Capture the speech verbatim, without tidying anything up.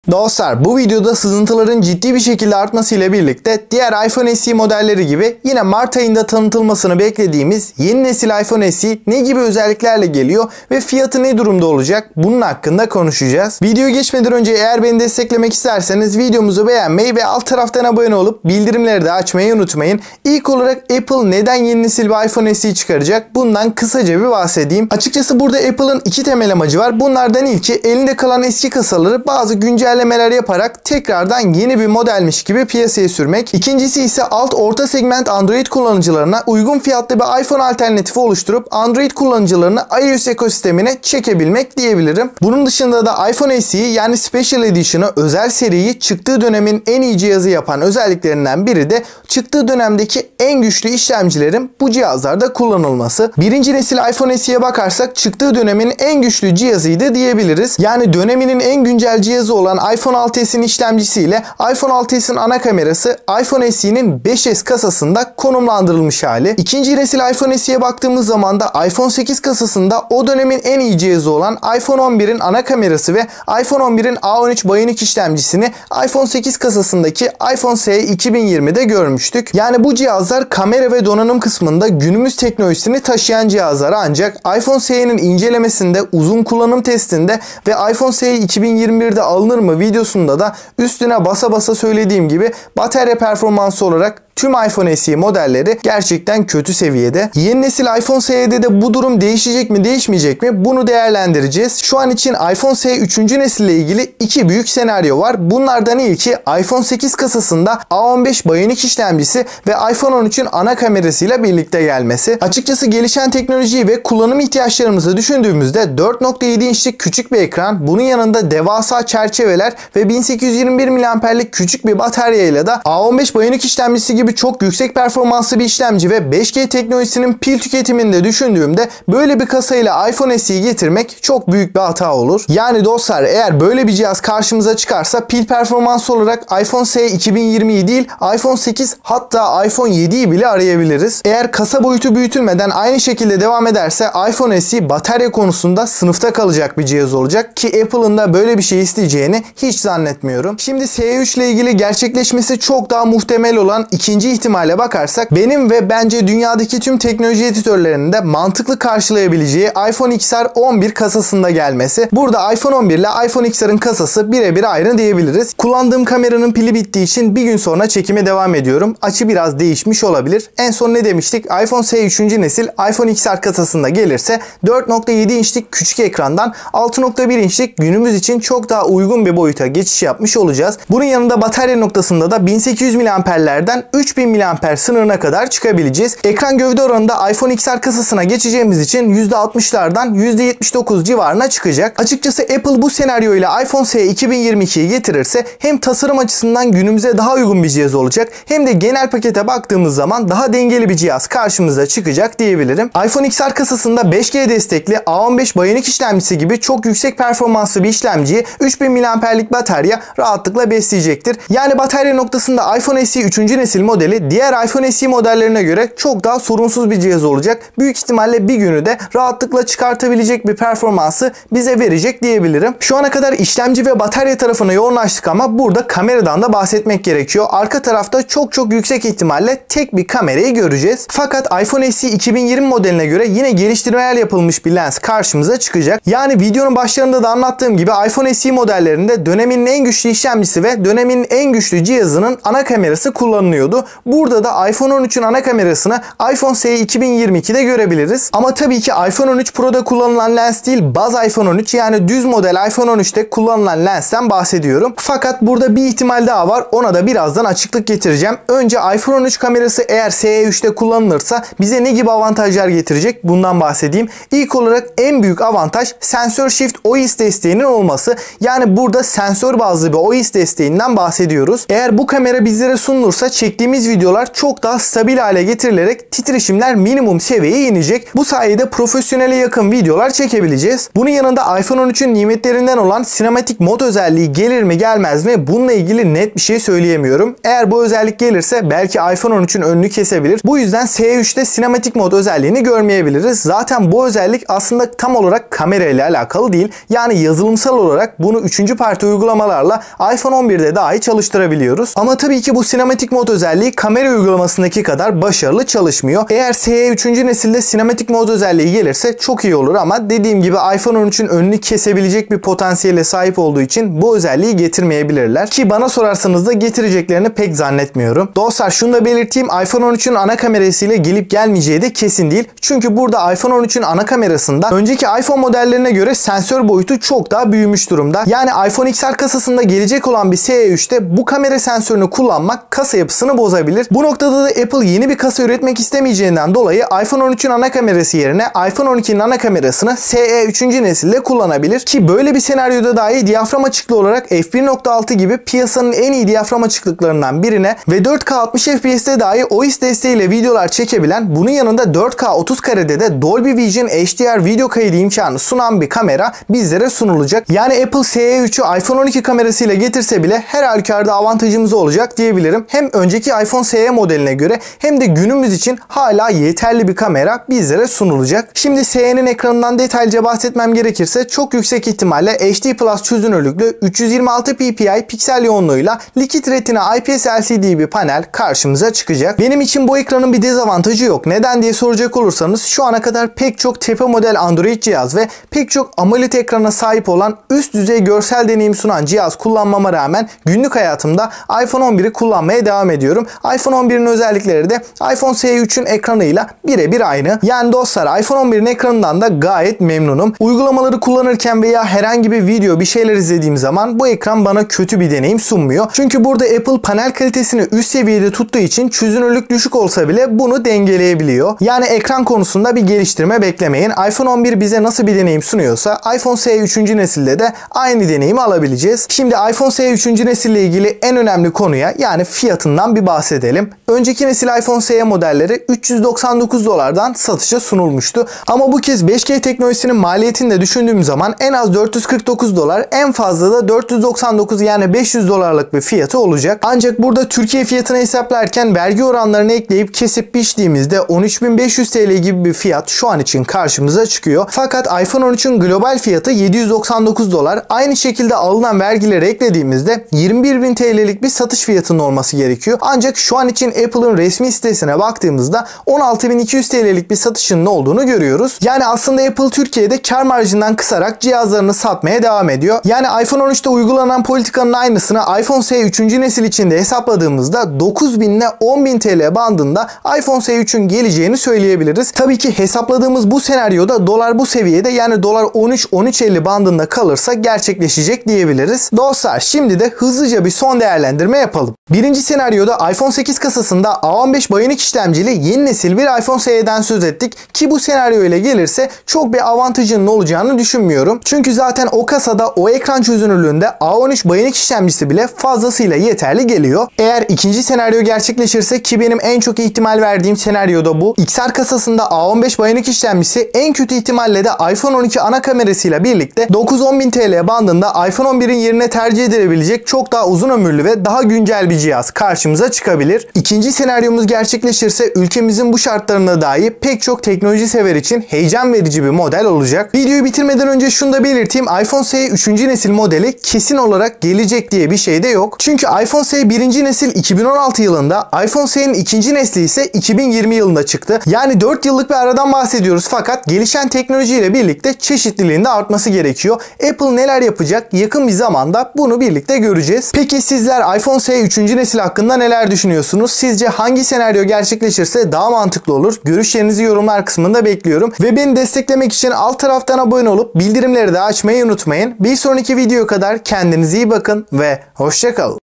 Dostlar, bu videoda sızıntıların ciddi bir şekilde artmasıyla birlikte diğer iPhone S E modelleri gibi yine Mart ayında tanıtılmasını beklediğimiz yeni nesil iPhone S E ne gibi özelliklerle geliyor ve fiyatı ne durumda olacak, bunun hakkında konuşacağız. Videoya geçmeden önce eğer beni desteklemek isterseniz videomuzu beğenmeyi ve alt taraftan abone olup bildirimleri de açmayı unutmayın. İlk olarak Apple neden yeni nesil bir iPhone S E çıkaracak, bundan kısaca bir bahsedeyim. Açıkçası burada Apple'ın iki temel amacı var. Bunlardan ilki elinde kalan eski kasaları bazı güncellemeler yaparak tekrardan yeni bir modelmiş gibi piyasaya sürmek. İkincisi ise alt orta segment Android kullanıcılarına uygun fiyatlı bir iPhone alternatifi oluşturup Android kullanıcılarını iOS ekosistemine çekebilmek diyebilirim. Bunun dışında da iPhone S E yani Special Edition'ı, özel seriyi çıktığı dönemin en iyi cihazı yapan özelliklerinden biri de çıktığı dönemdeki en güçlü işlemcilerin bu cihazlarda kullanılması. Birinci nesil iPhone S E'ye bakarsak çıktığı dönemin en güçlü cihazıydı diyebiliriz. Yani döneminin en güncel cihazı olan iPhone altı S'in işlemcisiyle iPhone altı S'in ana kamerası iPhone S E'nin beş S kasasında konumlandırılmış hali. İkinci nesil iPhone S E'ye baktığımız zaman da iPhone sekiz kasasında o dönemin en iyi cihazı olan iPhone on birin ana kamerası ve iPhone on birin A on üç Bionic işlemcisini iPhone sekiz kasasındaki iPhone S E iki bin yirmide görmüştük. Yani bu cihazlar kamera ve donanım kısmında günümüz teknolojisini taşıyan cihazlar, ancak iPhone S E'nin incelemesinde, uzun kullanım testinde ve iPhone S E iki bin yirmi birde alınır mı videosunda da üstüne basa basa söylediğim gibi batarya performansı olarak tüm iPhone S E modelleri gerçekten kötü seviyede. Yeni nesil iPhone S E'de de bu durum değişecek mi değişmeyecek mi, bunu değerlendireceğiz. Şu an için iPhone S E üçüncü nesille ilgili iki büyük senaryo var. Bunlardan ilki iPhone sekiz kasasında A on beş Bionic işlemcisi ve iPhone on üçün ana kamerasıyla birlikte gelmesi. Açıkçası gelişen teknolojiyi ve kullanım ihtiyaçlarımızı düşündüğümüzde dört nokta yedi inçlik küçük bir ekran, bunun yanında devasa çerçeveler ve bin sekiz yüz yirmi bir miliamperlik küçük bir bataryayla da A on beş Bionic işlemcisi gibi çok yüksek performanslı bir işlemci ve beş G teknolojisinin pil tüketimini de düşündüğümde böyle bir kasayla iPhone S E'yi getirmek çok büyük bir hata olur. Yani dostlar, eğer böyle bir cihaz karşımıza çıkarsa pil performansı olarak iPhone S E iki bin yirmiyi değil iPhone sekiz, hatta iPhone yediyi bile arayabiliriz. Eğer kasa boyutu büyütülmeden aynı şekilde devam ederse iPhone S E batarya konusunda sınıfta kalacak bir cihaz olacak ki Apple'ın da böyle bir şey isteyeceğini hiç zannetmiyorum. Şimdi S E üç ile ilgili gerçekleşmesi çok daha muhtemel olan ikinci ihtimale bakarsak, benim ve bence dünyadaki tüm teknoloji editörlerinin de mantıklı karşılayabileceği iPhone X R on bir kasasında gelmesi. Burada iPhone on bir ile iPhone X R'ın kasası birebir aynı diyebiliriz. Kullandığım kameranın pili bittiği için bir gün sonra çekime devam ediyorum. Açı biraz değişmiş olabilir. En son ne demiştik? iPhone S E üçüncü nesil iPhone X R kasasında gelirse dört nokta yedi inçlik küçük ekrandan altı nokta bir inçlik günümüz için çok daha uygun bir boyuta geçiş yapmış olacağız. Bunun yanında batarya noktasında da bin sekiz yüz miliamperlerden üç bin miliamper sınırına kadar çıkabileceğiz. Ekran gövde oranında iPhone X R kasasına geçeceğimiz için yüzde altmışlardan yüzde yetmiş dokuz civarına çıkacak. Açıkçası Apple bu senaryoyla iPhone S E iki bin yirmi ikiyi getirirse hem tasarım açısından günümüze daha uygun bir cihaz olacak, hem de genel pakete baktığımız zaman daha dengeli bir cihaz karşımıza çıkacak diyebilirim. iPhone X R kasasında beş G destekli A on beş Bionic işlemcisi gibi çok yüksek performanslı bir işlemciyi üç bin miliamperlik batarya rahatlıkla besleyecektir. Yani batarya noktasında iPhone S E üçüncü nesil modeli diğer iPhone S E modellerine göre çok daha sorunsuz bir cihaz olacak. Büyük ihtimalle bir günü de rahatlıkla çıkartabilecek bir performansı bize verecek diyebilirim. Şu ana kadar işlemci ve batarya tarafına yoğunlaştık ama burada kameradan da bahsetmek gerekiyor. Arka tarafta çok çok yüksek ihtimalle tek bir kamerayı göreceğiz. Fakat iPhone S E iki bin yirmi modeline göre yine geliştirmeler yapılmış bir lens karşımıza çıkacak. Yani videonun başlarında da anlattığım gibi iPhone S E modellerinde dönemin en güçlü işlemcisi ve dönemin en güçlü cihazının ana kamerası kullanılıyordu. Burada da iPhone on üçün ana kamerasını iPhone S E iki bin yirmi ikide görebiliriz. Ama tabii ki iPhone on üç Pro'da kullanılan lens değil, baz iPhone on üç yani düz model iPhone on üçte kullanılan lensten bahsediyorum. Fakat burada bir ihtimal daha var. Ona da birazdan açıklık getireceğim. Önce iPhone on üç kamerası eğer S E üçte kullanılırsa bize ne gibi avantajlar getirecek, bundan bahsedeyim. İlk olarak en büyük avantaj Sensor Shift O I S desteğinin olması. Yani burada sensör bazlı bir O I S desteğinden bahsediyoruz. Eğer bu kamera bizlere sunulursa çektiğimiz çektiğimiz videolar çok daha stabil hale getirilerek titreşimler minimum seviyeye inecek. Bu sayede profesyonele yakın videolar çekebileceğiz. Bunun yanında iPhone on üçün nimetlerinden olan sinematik mod özelliği gelir mi gelmez mi? Bununla ilgili net bir şey söyleyemiyorum. Eğer bu özellik gelirse belki iPhone on üçün önünü kesebilir. Bu yüzden S E üçte sinematik mod özelliğini görmeyebiliriz. Zaten bu özellik aslında tam olarak kamera ile alakalı değil. Yani yazılımsal olarak bunu üçüncü parti uygulamalarla iPhone on birde dahi çalıştırabiliyoruz. Ama tabii ki bu sinematik mod özelliği kamera uygulamasındaki kadar başarılı çalışmıyor. Eğer S E üçüncü nesilde sinematik mod özelliği gelirse çok iyi olur ama dediğim gibi iPhone on üçün önünü kesebilecek bir potansiyele sahip olduğu için bu özelliği getirmeyebilirler. Ki bana sorarsanız da getireceklerini pek zannetmiyorum. Dostlar şunu da belirteyim, iPhone on üçün ana kamerasıyla gelip gelmeyeceği de kesin değil. Çünkü burada iPhone on üçün ana kamerasında önceki iPhone modellerine göre sensör boyutu çok daha büyümüş durumda. Yani iPhone X R kasasında gelecek olan bir S E üçte bu kamera sensörünü kullanmak kasa yapısını bozabilir. Bu noktada da Apple yeni bir kasa üretmek istemeyeceğinden dolayı iPhone on üçün ana kamerası yerine iPhone on ikinin ana kamerasını S E üçüncü nesilde kullanabilir. Ki böyle bir senaryoda dahi diyafram açıklığı olarak f bir nokta altı gibi piyasanın en iyi diyafram açıklıklarından birine ve dört K altmış F P S'te dahi O I S desteğiyle videolar çekebilen, bunun yanında dört K otuz karede de Dolby Vision H D R video kaydı imkanı sunan bir kamera bizlere sunulacak. Yani Apple S E üçü iPhone on iki kamerasıyla getirse bile her halükarda avantajımız olacak diyebilirim. Hem önceki iPhone S E modeline göre hem de günümüz için hala yeterli bir kamera bizlere sunulacak. Şimdi S E'nin ekranından detaylıca bahsetmem gerekirse çok yüksek ihtimalle H D Plus çözünürlüklü üç yüz yirmi altı P P I piksel yoğunluğuyla Liquid Retina I P S L C D bir panel karşımıza çıkacak. Benim için bu ekranın bir dezavantajı yok. Neden diye soracak olursanız şu ana kadar pek çok tepe model Android cihaz ve pek çok AMOLED ekrana sahip olan üst düzey görsel deneyim sunan cihaz kullanmama rağmen günlük hayatımda iPhone on biri kullanmaya devam ediyorum. iPhone on birin özellikleri de iPhone S E üçün ekranıyla birebir aynı. Yani dostlar iPhone on birin ekranından da gayet memnunum. Uygulamaları kullanırken veya herhangi bir video bir şeyler izlediğim zaman bu ekran bana kötü bir deneyim sunmuyor. Çünkü burada Apple panel kalitesini üst seviyede tuttuğu için çözünürlük düşük olsa bile bunu dengeleyebiliyor. Yani ekran konusunda bir geliştirme beklemeyin. iPhone on bir bize nasıl bir deneyim sunuyorsa iPhone S E üçüncü nesilde de aynı deneyimi alabileceğiz. Şimdi iPhone S E üçüncü nesille ilgili en önemli konuya, yani fiyatından bir bahsedelim. Önceki nesil iPhone S E modelleri üç yüz doksan dokuz dolardan satışa sunulmuştu. Ama bu kez beş G teknolojisinin maliyetini de düşündüğüm zaman en az dört yüz kırk dokuz dolar, en fazla da dört yüz doksan dokuz yani beş yüz dolarlık bir fiyatı olacak. Ancak burada Türkiye fiyatını hesaplarken vergi oranlarını ekleyip kesip biçtiğimizde on üç bin beş yüz TL gibi bir fiyat şu an için karşımıza çıkıyor. Fakat iPhone on üçün global fiyatı yedi yüz doksan dokuz dolar. Aynı şekilde alınan vergileri eklediğimizde yirmi bir bin TL'lik bir satış fiyatının olması gerekiyor. Ancak şu an için Apple'ın resmi sitesine baktığımızda on altı bin iki yüz TL'lik bir satışının olduğunu görüyoruz. Yani aslında Apple Türkiye'de kar marjından kısarak cihazlarını satmaya devam ediyor. Yani iPhone on üçte uygulanan politikanın aynısını iPhone S E üçüncü nesil için de hesapladığımızda dokuz bin ile on bin TL bandında iPhone S E üçün geleceğini söyleyebiliriz. Tabii ki hesapladığımız bu senaryoda dolar bu seviyede, yani dolar on üç on üç elli bandında kalırsa gerçekleşecek diyebiliriz. Dostlar şimdi de hızlıca bir son değerlendirme yapalım. Birinci senaryoda iPhone sekiz kasasında A on beş Bionic işlemcili yeni nesil bir iPhone S E'den söz ettik ki bu senaryo ile gelirse çok bir avantajının olacağını düşünmüyorum. Çünkü zaten o kasada o ekran çözünürlüğünde A on üç Bionic işlemcisi bile fazlasıyla yeterli geliyor. Eğer ikinci senaryo gerçekleşirse, ki benim en çok ihtimal verdiğim senaryoda bu, X R kasasında A on beş Bionic işlemcisi en kötü ihtimalle de iPhone on iki ana kamerasıyla birlikte dokuz on bin TL bandında iPhone on birin yerine tercih edilebilecek çok daha uzun ömürlü ve daha güncel bir cihaz karşımıza çıkabilir. İkinci senaryomuz gerçekleşirse ülkemizin bu şartlarına dahi pek çok teknoloji sever için heyecan verici bir model olacak. Videoyu bitirmeden önce şunu da belirteyim. iPhone S E üçüncü nesil modeli kesin olarak gelecek diye bir şey de yok. Çünkü iPhone S E birinci nesil iki bin on altı yılında, iPhone S E'nin ikinci nesli ise iki bin yirmi yılında çıktı. Yani dört yıllık bir aradan bahsediyoruz, fakat gelişen teknolojiyle birlikte çeşitliliğin de artması gerekiyor. Apple neler yapacak yakın bir zamanda bunu birlikte göreceğiz. Peki sizler iPhone S E üçüncü nesil hakkında neler düşünüyorsunuz? Sizce hangi senaryo gerçekleşirse daha mantıklı olur? Görüşlerinizi yorumlar kısmında bekliyorum. Ve beni desteklemek için alt taraftan abone olup bildirimleri de açmayı unutmayın. Bir sonraki video kadar kendinize iyi bakın ve hoşça kalın.